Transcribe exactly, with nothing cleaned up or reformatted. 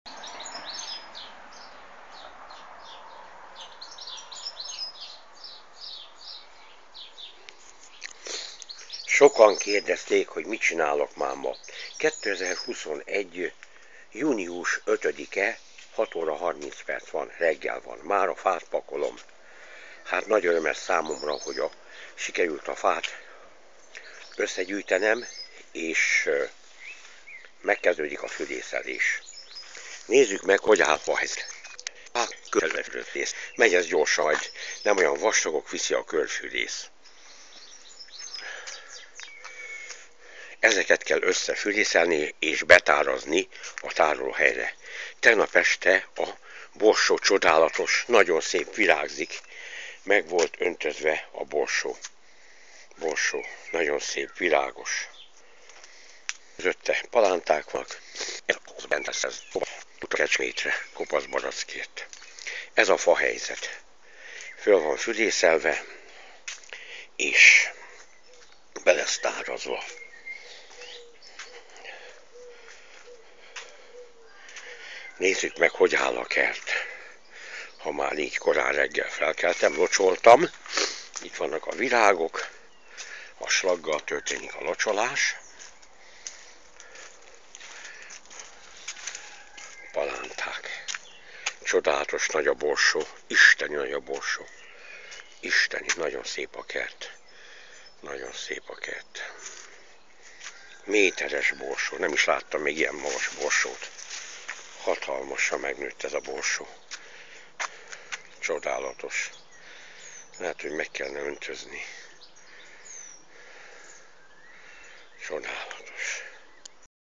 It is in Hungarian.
Sokan kérdezték, hogy mit csinálok már ma. kétezer-huszonegy. június ötödike, hat óra harminc perc van, reggel van. Már a fát pakolom. Hát nagy öröm számomra, hogy a, sikerült a fát összegyűjtenem, és megkezdődik a fűrészelés. Nézzük meg, hogy áll a helyzet. A körfűrész. Megy ez gyorsan, hogy nem olyan vastagok viszi a körfűrész. Ezeket kell összefűrészelni és betárazni a tárolóhelyre. Tegnap este a borsó csodálatos, nagyon szép virágzik. Meg volt öntözve a borsó. Borsó, nagyon szép, virágos. Közötte palánták vannak. Ez bent lesz ez a kecsmétre, kopasz barackért. Ez a fa helyzet. Föl van fűrészelve, és be lesz tárazva. Nézzük meg, hogy áll a kert. Ha már így korán reggel felkeltem, locsoltam. Itt vannak a virágok. A slaggal történik a locsolás. Palánták. Csodálatos nagy a borsó. Isteni nagy a borsó. Isteni, nagyon szép a kert. Nagyon szép a kert. Méteres borsó. Nem is láttam még ilyen magas borsót. Hatalmasan megnőtt ez a borsó. Csodálatos. Lehet, hogy meg kellene öntözni. Csodálatos.